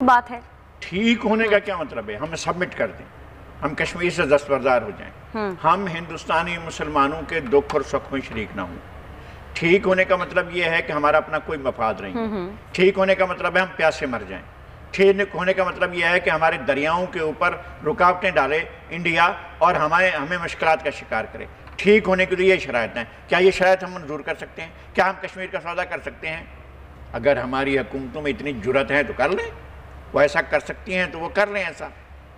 बात है। ठीक होने का क्या मतलब है? हम सबमिट कर दें, हम कश्मीर से दस्तबरदार हो जाएं, हम हिंदुस्तानी मुसलमानों के दुख और सुख में शरीक ना हों। ठीक होने का मतलब यह है कि हमारा अपना कोई मफाद नहीं। ठीक होने का मतलब है हम प्यासे मर जाएं। ठीक होने का मतलब यह है कि हमारे दरियाओं के ऊपर रुकावटें डाले इंडिया और हमें मुश्किलात का शिकार करे। ठीक होने के लिए ये शराइत हैं। क्या ये शराइत हम मंजूर कर सकते हैं? क्या हम कश्मीर का सौदा कर सकते हैं? अगर हमारी हुकूमतों में इतनी जुर्रत है तो कर लें, वो ऐसा कर सकती हैं तो वो कर लें ऐसा।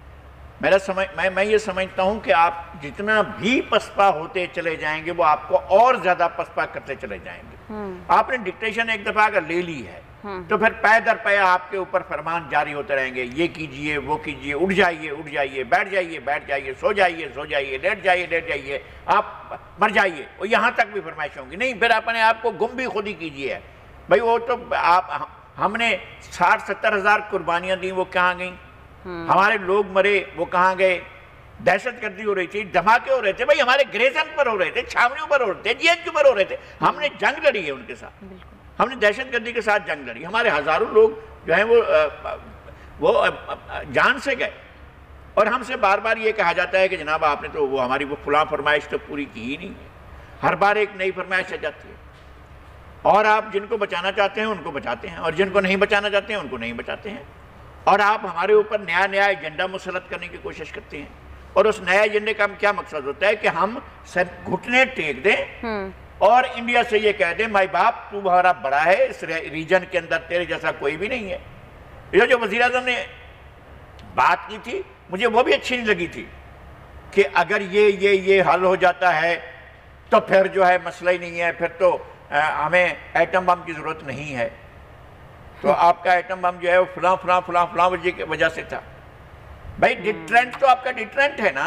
मैं ये समझता हूं कि आप जितना भी पसपा होते चले जाएंगे वो आपको और ज्यादा पसपा करते चले जाएंगे। आपने डिक्टेशन एक दफा अगर ले ली है तो फिर पै दर पै आपके ऊपर फरमान जारी होते रहेंगे, ये कीजिए, वो कीजिए, उठ जाइए, बैठ जाइए, सो जाइए, लेट जाइए, आप मर जाइए, और यहाँ तक भी फरमाइश होंगी। नहीं, फिर अपने आप को गुम भी खुद ही कीजिए भाई। वो तो हमने 60-70 हज़ार कुर्बानियां दी, वो कहाँ गई? हमारे लोग मरे, वो कहाँ गए? दहशतगर्दी हो रही थी, धमाके हो रहे थे भाई, हमारे ग्रेजन पर हो रहे थे, छावनियों पर हो रहे थे, जीएचक्यू पर हो रहे थे। हमने जंग लड़ी है उनके साथ, हमने दहशतगर्दी के साथ जंग लड़ी। हमारे हजारों लोग जो हैं वो जान से गए, और हमसे बार बार ये कहा जाता है कि जनाब आपने तो वो हमारी वो फुला फरमाइश तो पूरी की ही नहीं है। हर बार एक नई फरमाइश आ जाती है, और आप जिनको बचाना चाहते हैं उनको बचाते हैं, और जिनको नहीं बचाना चाहते हैं उनको नहीं बचाते हैं। और आप हमारे ऊपर नया एजेंडा मुसलत करने की कोशिश करते हैं, और उस नए एजेंडे का क्या मकसद होता है कि हम सब घुटने टेक दें और इंडिया से ये कह दें भाई बाप तू हमारा बड़ा है, इस रीजन के अंदर तेरे जैसा कोई भी नहीं है। ये जो वज़ीर आज़म ने बात की थी मुझे वो भी अच्छी नहीं लगी थी कि अगर ये हल हो जाता है तो फिर जो है मसला ही नहीं है, फिर तो हमें एटम बम की ज़रूरत नहीं है। तो आपका एटम बम जो है वो फलां वजह से था। भाई डिटरेंट तो आपका डिटरेंट है ना,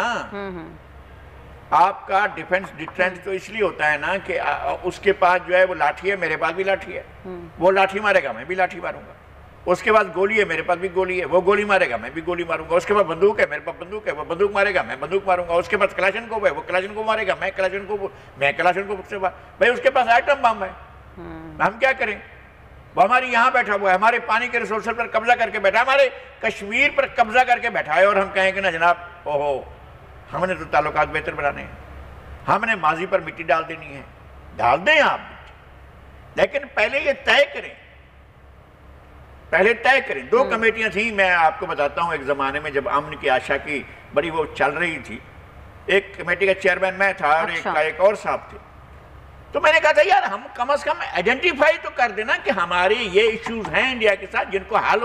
आपका डिफेंस डिटरेंट तो इसलिए होता है ना कि उसके पास जो है वो लाठी है, मेरे पास भी लाठी है, वो लाठी मारेगा मैं भी लाठी मारूंगा, उसके पास गोली है मेरे पास भी गोली है, वो गोली मारेगा मैं भी गोली मारूंगा, उसके पास बंदूक है मेरे पास बंदूक है, वो बंदूक मारेगा मैं बंदूक मारूंगा, उसके पास कलाशनकोव है वो कलाशनकोव मारेगा मैं कलाशनकोव से भाई उसके पास एटम बम है। हम क्या करें? वो हमारी यहाँ बैठा हुआ है, हमारे पानी के रिसोर्स पर कब्जा करके बैठा है, हमारे कश्मीर पर कब्जा करके बैठा है, और हम कहेंगे ना जनाब ओहो हमने तो ताल्लुकात बेहतर बनाने हैं, हमने माजी पर मिट्टी डाल देनी है। डाल दें आप, लेकिन पहले ये तय करें। दो कमेटियां थी, मैं आपको बताता हूं, एक जमाने में जब अमन की आशा की बड़ी वो चल रही थी, एक कमेटी का चेयरमैन मैं था और एक और साहब थे। तो मैंने कहा था यार हम कम से कम आइडेंटिफाई तो कर देना कि हमारे ये इश्यूज हैं इंडिया के साथ जिनको हल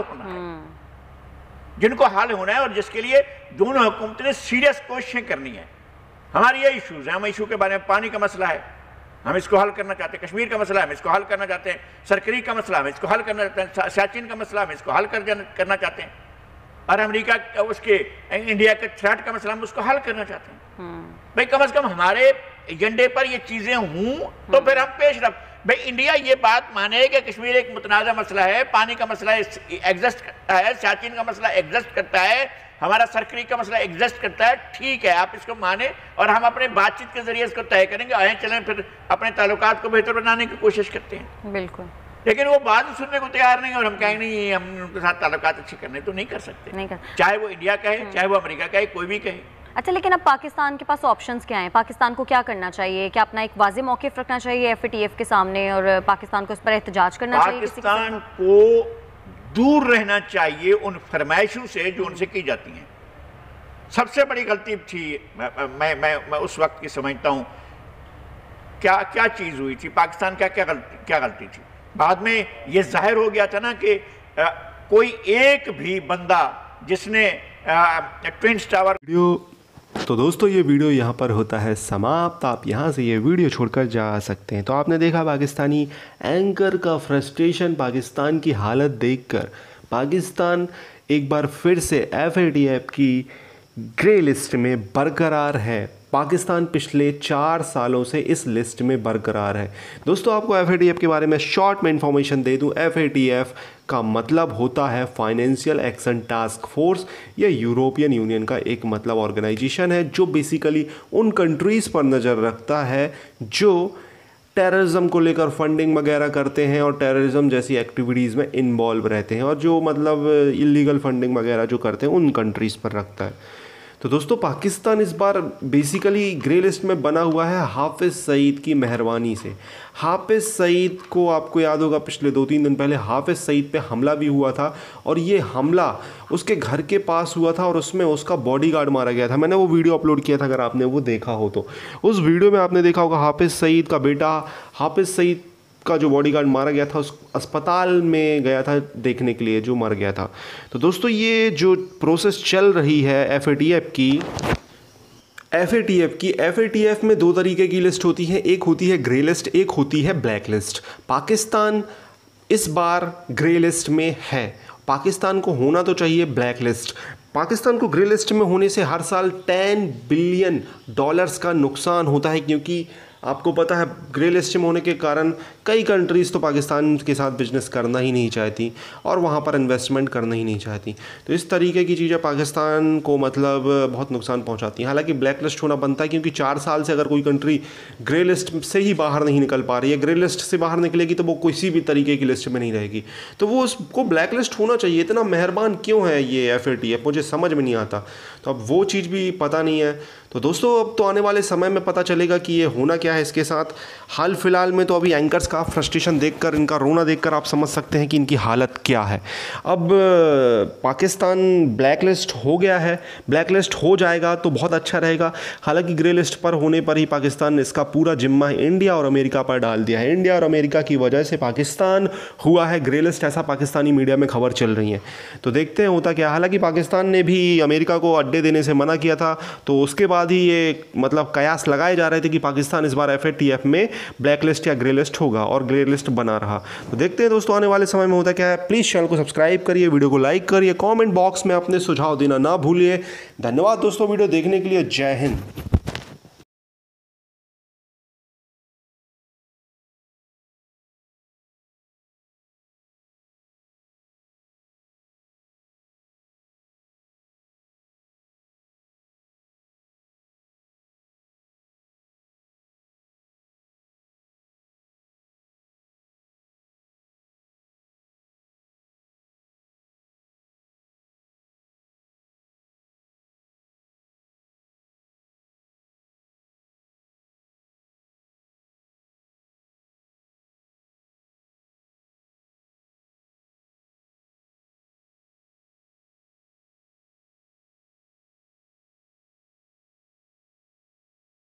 होना है, और जिसके लिए दोनों हुकूमतें ने सीरियस कोशिशें करनी है। हमारे ये इश्यूज हैं, हम इशू के बारे में, पानी का मसला है हम इसको हल करना चाहते हैं, कश्मीर का मसला है हम इसको हल करना चाहते हैं, सरकरी का मसला हम इसको हल करना चाहते हैं, सियाचिन का मसला हम इसको हल करना चाहते हैं, और अमेरिका उसके इंडिया के थ्रेट का मसला हम उसको हल करना चाहते हैं। भाई कम से कम हमारे एजेंडे पर ये चीजें हों तो फिर हम पेश रख। भाई इंडिया ये बात माने कि कश्मीर एक मुतनाज़ा मसला है, पानी का मसला एग्जिस्ट करता है, सियाचिन का मसला एग्जिस्ट करता है, हमारा सरकरी का मसला एग्जिस्ट करता है, ठीक है आप इसको माने, और हम अपने बातचीत के जरिए इसको तय करेंगे, आए चलें फिर अपने ताल्लुकात को बेहतर बनाने की कोशिश करते हैं। बिल्कुल, लेकिन वो बात सुनने को तैयार नहीं, और हम कहेंगे नहीं हम उनके साथ ताल्लुकात अच्छे करने तो नहीं कर सकते, चाहे वो इंडिया कहे चाहे वो अमेरिका कहे, कोई भी कहे। अच्छा, लेकिन अब पाकिस्तान के पास ऑप्शंस क्या हैं? पाकिस्तान को क्या करना चाहिए? क्या अपना एक वाज़ेह मौक़िफ़ रखना चाहिए FATF के सामने, और पाकिस्तान को इस पर एहतजाज करना चाहिए? पाकिस्तान को दूर रहना चाहिए उन फरमाइशों से जो उनसे की जाती हैं। सबसे बड़ी गलती थी, मैं उस वक्त की समझता हूँ, क्या चीज़ हुई थी पाकिस्तान, क्या गलती थी। बाद में ये जाहिर हो गया था ना कि कोई एक भी बंदा जिसने ट्विन टावर तो दोस्तों ये वीडियो यहाँ पर होता है समाप्त। आप यहाँ से ये वीडियो छोड़कर जा सकते हैं। तो आपने देखा पाकिस्तानी एंकर का फ्रस्ट्रेशन, पाकिस्तान की हालत देखकर। पाकिस्तान एक बार फिर से FATF की ग्रे लिस्ट में बरकरार है। पाकिस्तान पिछले 4 सालों से इस लिस्ट में बरकरार है। दोस्तों आपको FATF के बारे में शॉर्ट में इंफॉर्मेशन दे दूं। FATF का मतलब होता है फाइनेंशियल एक्शन टास्क फोर्स। यह यूरोपियन यूनियन का एक मतलब ऑर्गेनाइजेशन है जो बेसिकली उन कंट्रीज़ पर नज़र रखता है जो टेररिज्म को लेकर फंडिंग वगैरह करते हैं और टेररिज्म जैसी एक्टिविटीज़ में इन्वॉल्व रहते हैं, और जो मतलब इलीगल फंडिंग वगैरह जो करते हैं उन कंट्रीज़ पर रखता है। तो दोस्तों पाकिस्तान इस बार बेसिकली ग्रे लिस्ट में बना हुआ है हाफिज़ सईद की मेहरबानी से। हाफिज़ सईद को आपको याद होगा पिछले 2-3 दिन पहले हाफिज़ सईद पे हमला भी हुआ था, और ये हमला उसके घर के पास हुआ था और उसमें उसका बॉडीगार्ड मारा गया था। मैंने वो वीडियो अपलोड किया था, अगर आपने वो देखा हो तो उस वीडियो में आपने देखा होगा हाफिज़ सईद का बेटा हाफिज़ सईद का जो बॉडीगार्ड मारा गया था उस अस्पताल में गया था देखने के लिए, जो मर गया था। तो दोस्तों ये जो प्रोसेस चल रही है FATF में 2 तरीके की लिस्ट होती है, एक होती है ग्रे लिस्ट, एक होती है ब्लैक लिस्ट। पाकिस्तान इस बार ग्रे लिस्ट में है, पाकिस्तान को होना तो चाहिए ब्लैक लिस्ट। पाकिस्तान को ग्रे लिस्ट में होने से हर साल $10 बिलियन का नुकसान होता है, क्योंकि आपको पता है ग्रे लिस्ट में होने के कारण कई कंट्रीज़ तो पाकिस्तान के साथ बिजनेस करना ही नहीं चाहती और वहाँ पर इन्वेस्टमेंट करना ही नहीं चाहती। तो इस तरीके की चीज़ें पाकिस्तान को मतलब बहुत नुकसान पहुँचाती हैं। हालांकि ब्लैक लिस्ट होना बनता है, क्योंकि 4 साल से अगर कोई कंट्री ग्रे लिस्ट से ही बाहर नहीं निकल पा रही है, ग्रे लिस्ट से बाहर निकलेगी तो वो किसी भी तरीके की लिस्ट में नहीं रहेगी, तो वो उसको ब्लैक लिस्ट होना चाहिए। इतना मेहरबान क्यों है ये FATF, मुझे समझ में नहीं आता। तो अब वो चीज़ भी पता नहीं है। तो दोस्तों अब तो आने वाले समय में पता चलेगा कि ये होना क्या है इसके साथ। हाल फिलहाल में तो अभी एंकर्स का फ्रस्ट्रेशन देखकर, इनका रोना देखकर आप समझ सकते हैं कि इनकी हालत क्या है। अब पाकिस्तान ब्लैक लिस्ट हो गया है, ब्लैक लिस्ट हो जाएगा तो बहुत अच्छा रहेगा। हालांकि ग्रे लिस्ट पर होने पर ही पाकिस्तान ने इसका पूरा जिम्मा इंडिया और अमेरिका पर डाल दिया है। इंडिया और अमेरिका की वजह से पाकिस्तान हुआ है ग्रे लिस्ट, ऐसा पाकिस्तानी मीडिया में खबर चल रही है। तो देखते हैं होता क्या। हालांकि पाकिस्तान ने भी अमेरिका को अड्डे देने से मना किया था, तो उसके बाद ही ये मतलब कयास लगाए जा रहे थे कि पाकिस्तान इस बार FATF में ब्लैक लिस्ट या ग्रे लिस्ट होगा, और ग्रे लिस्ट बना रहा। तो देखते हैं दोस्तों आने वाले समय में होता क्या है। प्लीज़ चैनल को सब्सक्राइब करिए, वीडियो को लाइक करिए, कमेंट बॉक्स में अपने सुझाव देना ना भूलिए। धन्यवाद दोस्तों वीडियो देखने के लिए। जय हिंद।